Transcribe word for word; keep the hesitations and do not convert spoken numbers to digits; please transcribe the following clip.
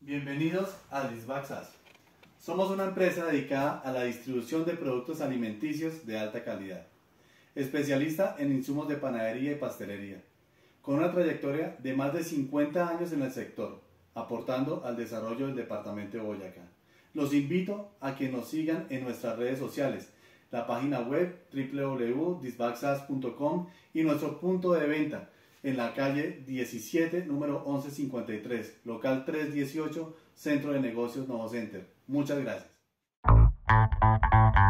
Bienvenidos a Disbac S A S. Somos una empresa dedicada a la distribución de productos alimenticios de alta calidad, especialista en insumos de panadería y pastelería, con una trayectoria de más de cincuenta años en el sector, aportando al desarrollo del departamento de Boyacá. Los invito a que nos sigan en nuestras redes sociales, la página web w w w punto disbac sas punto com y nuestro punto de venta en la calle diecisiete, número once cincuenta y tres, local trescientos dieciocho, Centro de Negocios Novo Center. Muchas gracias.